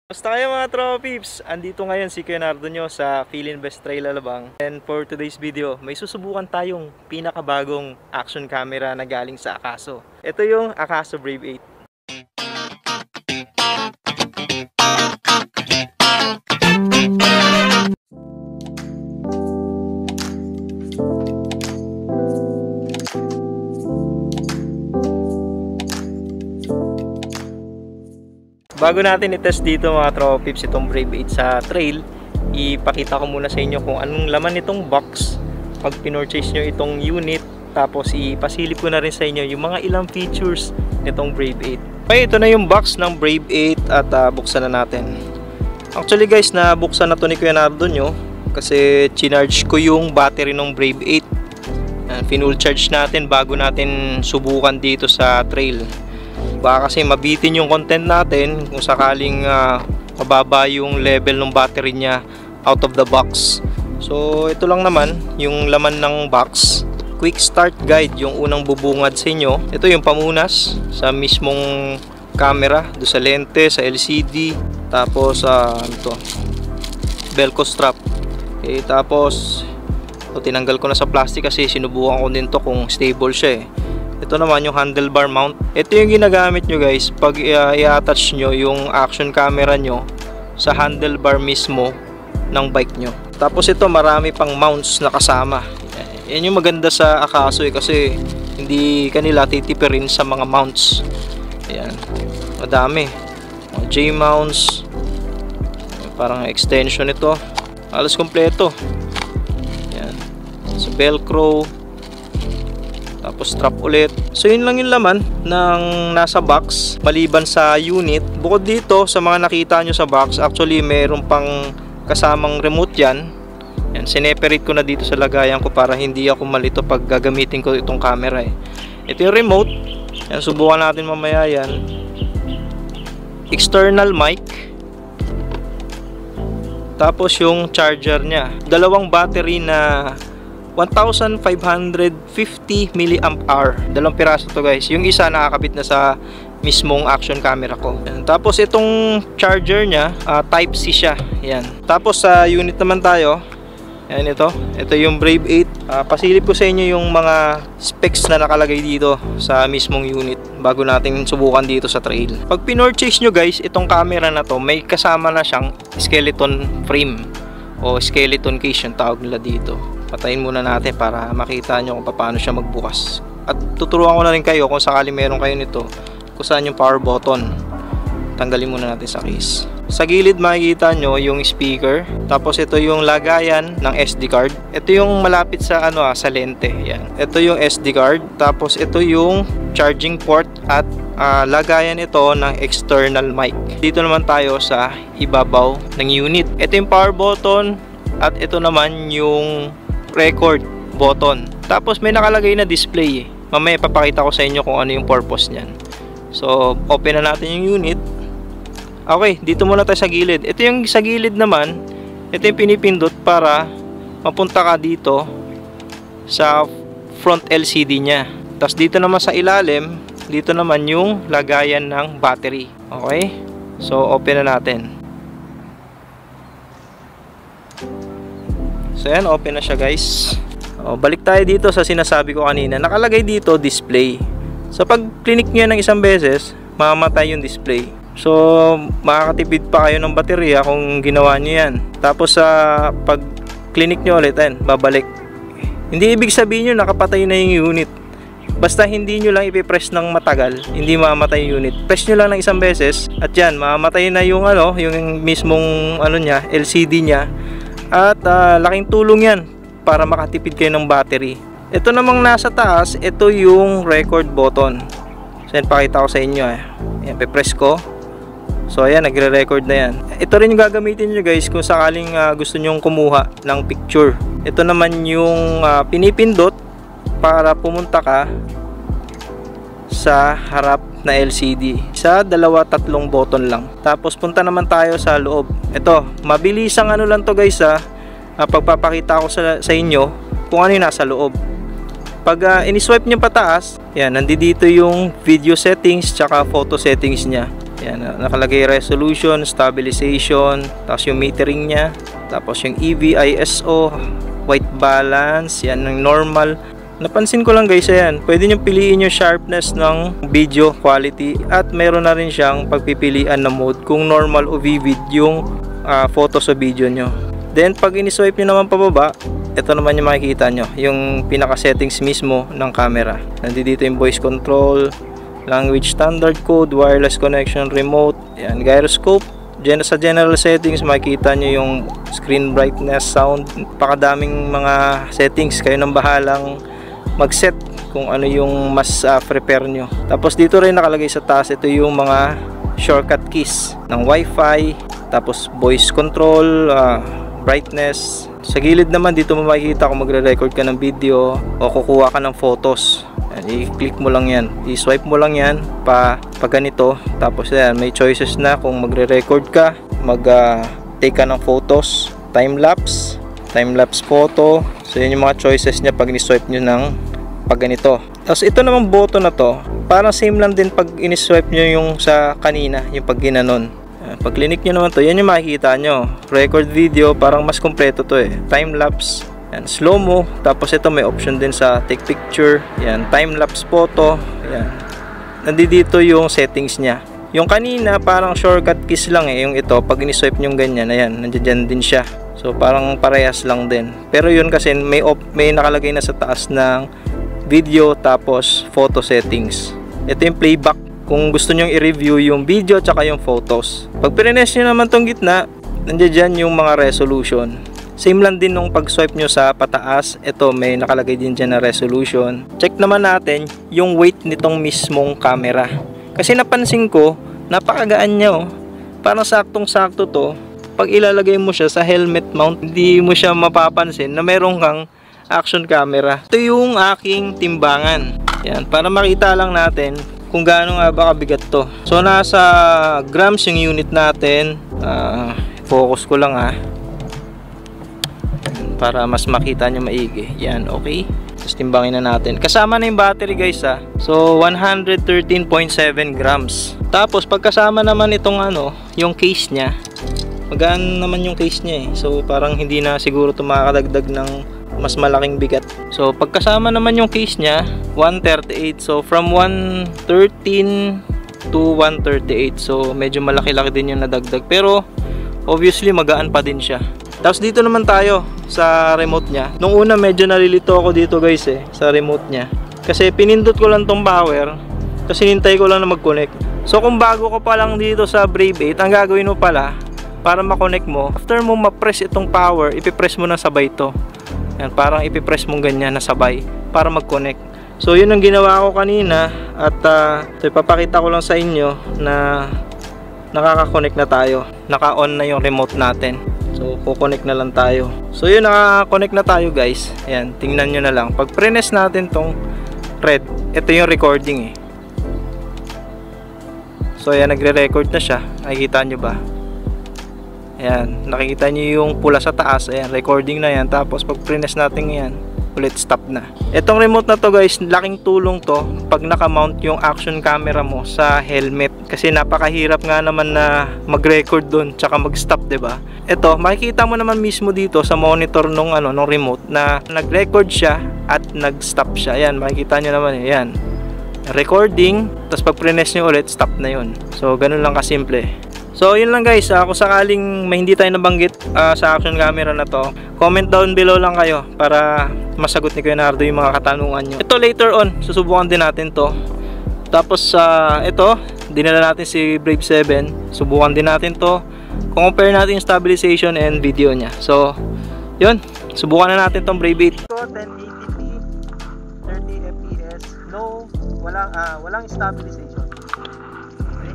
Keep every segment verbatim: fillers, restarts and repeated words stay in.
Basta kayo mga tropa peeps, andito ngayon si Leonardo nyo sa Philinvest Trail Alabang. And for today's video, may susubukan tayong pinakabagong action camera na galing sa Akaso. Ito yung Akaso Brave eight. Bago natin i-test dito mga tropa peeps itong Brave eight sa trail, ipakita ko muna sa inyo kung anong laman nitong box pag pinorchase nyo itong unit. Tapos ipasilip ko na rin sa inyo yung mga ilang features nitong Brave eight. Okay, ito na yung box ng Brave eight at uh, buksan na natin. Actually guys, nabuksan na to ni Leonardo nyo kasi chinarge ko yung battery ng Brave eight. Finull charge natin bago natin subukan dito sa trail. Baka kasi mabitin yung content natin kung sakaling uh, mababa yung level ng battery niya out of the box. So ito lang naman yung laman ng box. Quick start guide yung unang bubungad sa inyo. Ito yung pamunas sa mismong camera, do sa lente, sa L C D. Tapos uh, ano to? Velcro strap. Okay, tapos ito, tinanggal ko na sa plastic kasi sinubukan ko din to kung stable siya eh. Ito naman yung handlebar mount. Ito yung ginagamit nyo guys pag uh, i-attach nyo yung action camera nyo sa handlebar mismo ng bike nyo. Tapos ito marami pang mounts na kasama. Yan yung maganda sa Akaso eh, kasi hindi kanila titipirin sa mga mounts. Ayan, madami. J-mounts, parang extension ito. Halos kompleto. Ayan, sa Velcro. Tapos strap ulit. So yun lang yung laman ng nasa box maliban sa unit. Bukod dito sa mga nakita nyo sa box, actually mayroon pang kasamang remote yan. Yan, sineperate ko na dito sa lagayan ko para hindi ako malito pag gagamitin ko itong camera eh. Ito yung remote. Yan, subukan natin mamaya yan. External mic. Tapos yung charger nya. Dalawang battery na one thousand five hundred fifty milliamp hour. Dalawang piraso to guys. Yung isa nakakabit na sa mismong action camera ko. Yan. Tapos itong charger nya, uh, type C siya. Yan. Tapos sa uh, unit naman tayo. Yan ito. Ito yung Brave eight. Uh, pasilip ko sa inyo yung mga specs na nakalagay dito sa mismong unit bago natin subukan dito sa trail. Pag pinorchase nyo guys, itong camera na to, may kasama na siyang skeleton frame o skeleton case yung tawag nila dito. Patayin muna natin para makita nyo kung paano siya magbukas. At tuturuan ko na rin kayo kung sakali meron kayo nito kung saan yung power button. Tanggalin muna natin sa case. Sa gilid makikita nyo yung speaker. Tapos ito yung lagayan ng S D card. Ito yung malapit sa ano ah, sa lente. Yan. Ito yung S D card. Tapos ito yung charging port at uh, lagayan ito ng external mic. Dito naman tayo sa ibabaw ng unit. Ito yung power button at ito naman yung record button. Tapos may nakalagay na display eh. Mamaya papakita ko sa inyo kung ano yung purpose niyan. So open na natin yung unit. Okay, dito muna tayo sa gilid. Ito yung sa gilid naman, ito yung pinipindot para mapunta ka dito sa front L C D nya. Tapos dito naman sa ilalim, dito naman yung lagayan ng battery. Okay, so open na natin. So yan, open na siya guys. O, balik tayo dito sa sinasabi ko kanina. Nakalagay dito display. So pag clinic nyo ng isang beses, mamamatay yung display. So makakatipid pa kayo ng baterya kung ginawa nyo yan. Tapos sa uh, pag clinic nyo ulit, yan, babalik. Hindi ibig sabihin nyo nakapatay na yung unit. Basta hindi nyo lang ipipress ng matagal, hindi mamamatay yung unit. Press nyo lang ng isang beses at yan, mamamatay na yung ano, yung mismong ano nya, L C D nya. At uh, laking tulong yan para makatipid kayo ng battery. Ito namang nasa taas, ito yung record button. So yan, pakita ko sa inyo eh. Yan, pe-press ko. So ayan, nagre-record na yan. Ito rin yung gagamitin nyo guys kung sakaling uh, gusto nyong kumuha ng picture. Ito naman yung uh, pinipindot para pumunta ka sa harap na L C D. Sa dalawa, tatlong button lang. Tapos punta naman tayo sa loob. Ito, mabilisang ano lang to guys ha. Uh, pagpapakita ko sa, sa inyo kung ano yung nasa loob. Pag uh, in-swipe nyo pataas, yan, nandito yung video settings tsaka photo settings nya. Yan, nakalagay resolution, stabilization, tapos yung metering niya, tapos yung E V, I S O, white balance, yan yung normal. Napansin ko lang guys, ayan, pwede nyo piliin yung sharpness ng video quality at meron na rin siyang pagpipilian na mode kung normal o vivid yung uh, photos o video nyo. Then pag in-swipe nyo naman pababa, ito naman yung makikita nyo, yung pinaka settings mismo ng camera. Nandito yung voice control, language standard code, wireless connection, remote, yan, gyroscope. Gen sa general settings makikita nyo yung screen brightness, sound, pakadaming mga settings, kayo nang bahalang mag-set kung ano yung mas uh, prepare nyo. Tapos dito rin nakalagay sa taas, ito yung mga shortcut keys ng Wi-Fi, tapos voice control, uh, brightness. Sa gilid naman dito mo makikita kung magre-record ka ng video o kukuha ka ng photos. I-click mo lang yan, i-swipe mo lang yan pa, pa ganito, tapos yan, may choices na kung magre-record ka, mag uh, take ka ng photos, time-lapse, time-lapse photo. So yun yung mga choices niya pag ni-swipe nyo ng pag ganito. Tapos ito namang button na to, parang same lang din pag in-swipe nyo yung sa kanina, yung pag ginanon. Pag clinic nyo naman to, yan yung makikita nyo, record video, parang mas kompleto to eh, time-lapse, yan, slow mo, tapos ito may option din sa take picture, yan, time-lapse photo, yan. Nandito yung settings niya. Yung kanina parang shortcut keys lang eh, yung ito pag ini-swipe nyo ganyan, ayan, nandiyan din siya. So parang parehas lang din. Pero yun kasi may op may nakalagay na sa taas ng video tapos photo settings. Ito yung playback kung gusto nyo i-review yung video tsaka yung photos. Pag pinress nyo naman tong gitna, nandiyan yung mga resolution. Same lang din nung pag-swipe nyo sa pataas, ito may nakalagay din dyan na resolution. Check naman natin yung weight nitong mismong camera. Kasi napansin ko, napakagaan niya oh. Parang saktong-sakto to. Pag ilalagay mo siya sa helmet mount, hindi mo siya mapapansin na meron kang action camera. Ito yung aking timbangan. Yan, para makita lang natin kung gaano nga ba kabigat to. So nasa grams yung unit natin. Uh, focus ko lang ah, para mas makita nyo maigi. Yan, okay. Tapos timbangin na natin. Kasama na yung battery guys ha. So one hundred thirteen point seven grams. Tapos pagkasama naman itong ano, yung case nya, magaan naman yung case nya eh. So parang hindi na siguro ito makakadagdag ng mas malaking bigat. So pagkasama naman yung case nya, one thirty-eight. So from one thirteen to one thirty-eight. So medyo malaki-laki din yung nadagdag. Pero obviously magaan pa din siya. Tapos dito naman tayo sa remote nya. Nung una medyo nalilito ako dito guys eh, sa remote nya. Kasi pinindot ko lang tong power, kasi hintay ko lang na mag-connect. So kung bago ko pa lang dito sa Brave eight, ang gagawin mo pala, para ma-connect mo, after mo ma-press itong power, ipipress mo na sabay ito. Yan, parang ipipress mo ganyan na sabay, para mag-connect. So yun ang ginawa ko kanina, at uh, so, ipapakita ko lang sa inyo na nakaka-connect na tayo. Naka-on na yung remote natin. So, kukonect na lang tayo. So, yun, naka-connect na tayo guys. Ayan, tingnan nyo na lang. Pag pre-ness natin tong red, ito yung recording eh. So, ayan, nagre-record na siya. Nakikita nyo ba? Ayan, nakikita nyo yung pula sa taas. Ayan, recording na yan. Tapos, pag pre-ness natin yan, ulit stop na. Itong remote na to guys, laking tulong to pag naka-mount yung action camera mo sa helmet. Kasi napakahirap nga naman na mag-record doon tsaka mag-stop, 'di ba? Ito, makikita mo naman mismo dito sa monitor nung ano, nung remote na nag-record siya at nag-stop siya. Ayan, makikita nyo naman, ayan. Recording, tapos pag pre-ness nyo ulit, stop na yun. So, ganun lang kasimple. So, yun lang guys. Uh, kung sakaling may hindi tayo nabanggit uh, sa action camera na to, comment down below lang kayo para masagot ni Kuya Nardo yung mga katanungan nyo. Ito later on, susubukan din natin to. Tapos, uh, ito, dinala natin si Brave seven. Subukan din natin to. Compare natin yung stabilization and video nya. So, yun. Subukan na natin tong Brave eight. ten eighty p, thirty F P S. No, walang, uh, walang stabilization. Okay.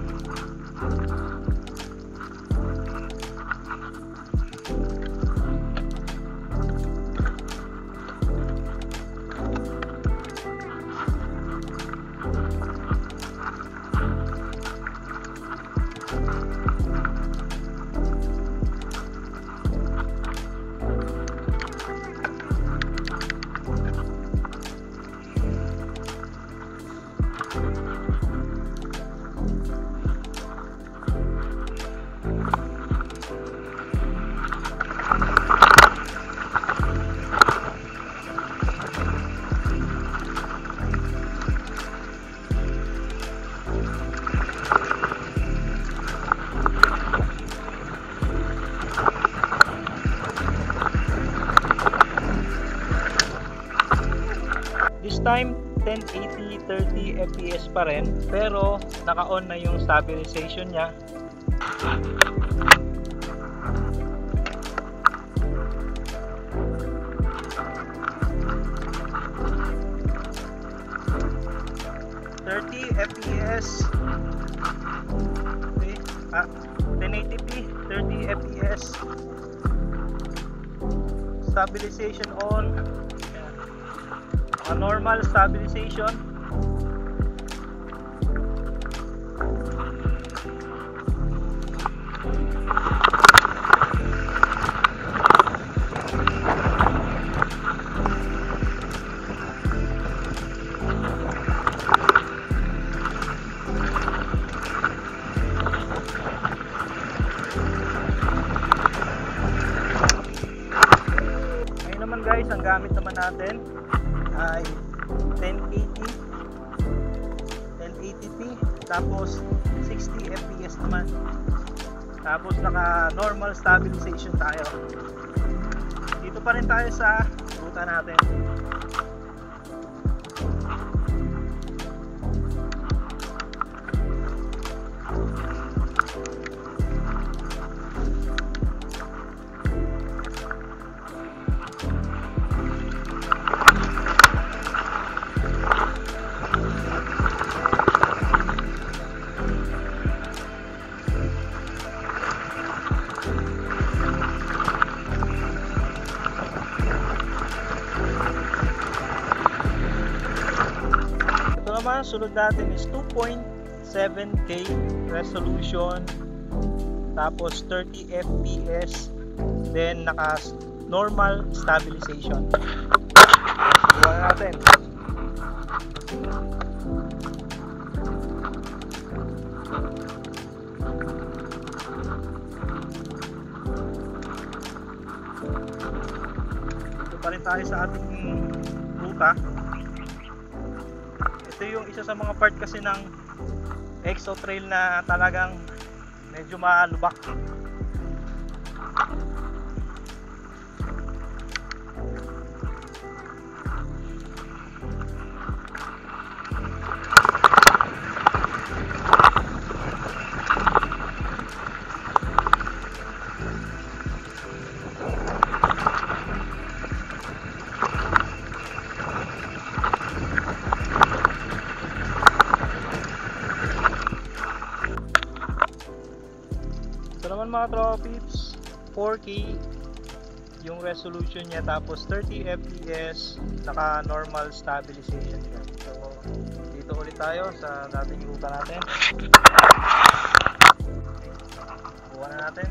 time, ten eighty thirty F P S pa rin, pero naka-on na yung stabilization niya. thirty F P S. Okay. Ah, ten eighty p, thirty F P S. Stabilization on. A normal stabilization. Ngayon naman guys, ang gamit naman natin ay ten eighty p, tapos sixty F P S naman, tapos naka normal stabilization tayo. Dito pa rin tayo sa ruta natin. Naman, sunod natin is two point seven K resolution, tapos thirty F P S, then naka normal stabilization. Subukan natin. Dito pa rin tayo sa ating ruta. Ito yung isa sa mga part kasi ng Exo Trail na talagang medyo malubak. Ito naman mga tropics, four K yung resolution niya, tapos thirty F P S, naka normal stabilization niya. So dito ulit tayo sa dating ruta natin. Buwan na natin.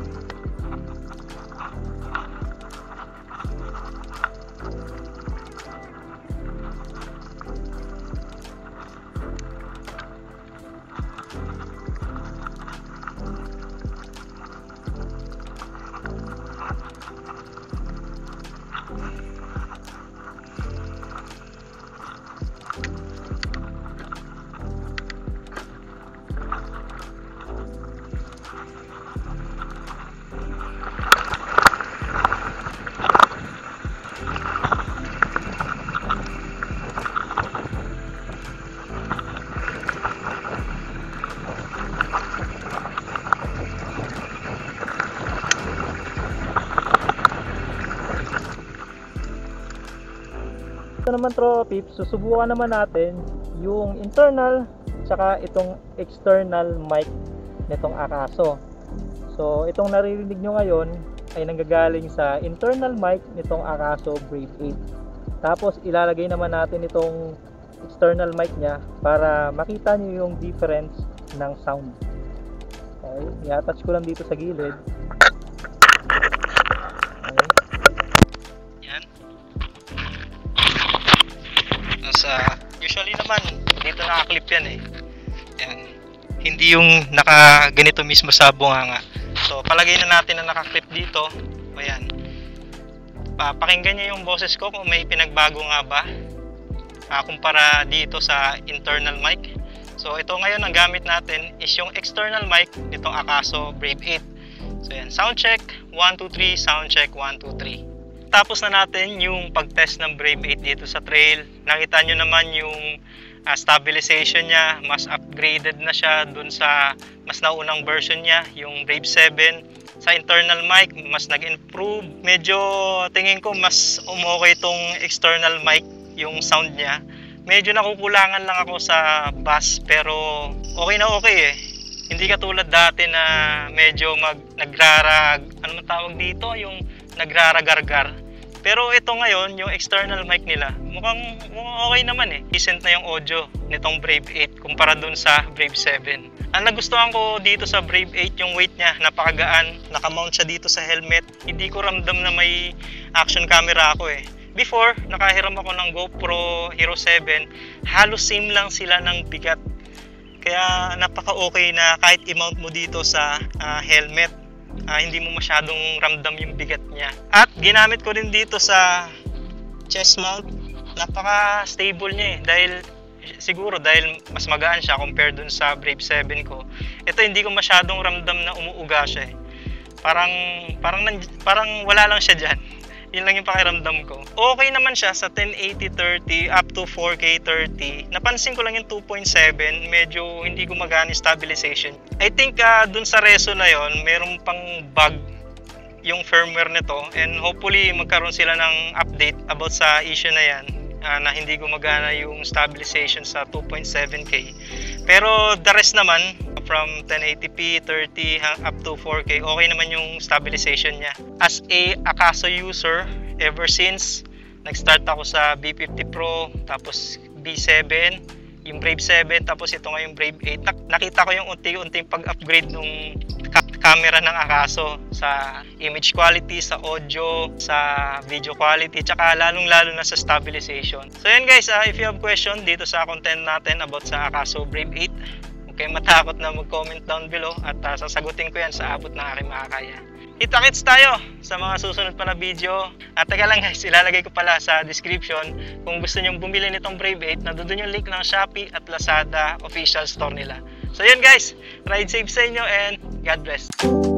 Ito naman tropics, susubukan naman natin yung internal tsaka itong external mic nitong Akaso. So itong naririnig nyo ngayon ay nanggagaling sa internal mic nitong Akaso Brave eight. Tapos ilalagay naman natin itong external mic nya para makita nyo yung difference ng sound. Okay, i-attach ko lang dito sa gilid. Uh, usually naman dito naka-clip yan eh. Yan. Hindi yung naka ganito mismo sa bunganga. So palagay na natin na naka-clip dito. Ayan. Papakinggan niyo yung boses ko kung may pinagbago nga ba uh, kumpara dito sa internal mic. So ito ngayon ang gamit natin is yung external mic nitong Akaso Brave eight. So yan, sound check one two three, sound check one two three. Natapos na natin yung pag-test ng Brave eight dito sa trail. Nakita nyo naman yung uh, stabilization niya, mas upgraded na siya dun sa mas naunang version niya, yung Brave seven. Sa internal mic, mas nag-improve. Medyo tingin ko mas umokay itong external mic, yung sound niya. Medyo nakukulangan lang ako sa bass, pero okay na okay eh. Hindi katulad dati na medyo mag nagrarag, ano man tawag dito, yung nagraragargar. Pero ito ngayon, yung external mic nila, mukhang, mukhang okay naman eh. Decent na yung audio nitong Brave eight kumpara dun sa Brave seven. Ang nagustuhan ko dito sa Brave eight, yung weight niya, napakagaan. Nakamount siya dito sa helmet. Hindi ko ramdam na may action camera ako eh. Before, nakahiram ako ng GoPro Hero seven, halos same lang sila ng bigat. Kaya napaka-okay na kahit i-mount mo dito sa uh, helmet, uh, hindi mo masyadong ramdam yung bigat niya. At ginamit ko rin dito sa chest mount, napaka-stable niya eh. Dahil siguro dahil mas magaan siya compare dun sa Brave seven ko. Ito hindi ko masyadong ramdam na umuuga siya eh. Parang, parang, parang wala lang siya dyan. Yun lang yung pakiramdam ko. Okay naman siya sa ten eighty thirty up to four K thirty. Napansin ko lang yung two point seven, medyo hindi gumagana yung stabilization. I think uh, dun sa reso na yon, meron pang bug yung firmware nito, and hopefully magkaroon sila ng update about sa issue na yan, uh, na hindi gumagana yung stabilization sa two point seven K. Pero the rest naman, from ten eighty p, thirty up to four K, okay naman yung stabilization niya. As a Akaso user, ever since nag-start ako sa B fifty Pro, tapos B seven, yung Brave seven, tapos ito nga yung Brave eight, nakita ko yung unti-unting pag-upgrade ng camera ng Akaso sa image quality, sa audio, sa video quality, tsaka lalong-lalo na sa stabilization. So yan guys, uh, if you have question dito sa content natin about sa Akaso Brave eight, okay, matakot na mag-comment down below at uh, sasagutin ko yan sa abot ng aking makakaya. Kita-kits tayo sa mga susunod pa na video. At teka lang guys, ilalagay ko pala sa description kung gusto nyong bumili nitong Brave eight, na doon yung link ng Shopee at Lazada official store nila. So yun guys, ride safe sa inyo and God bless.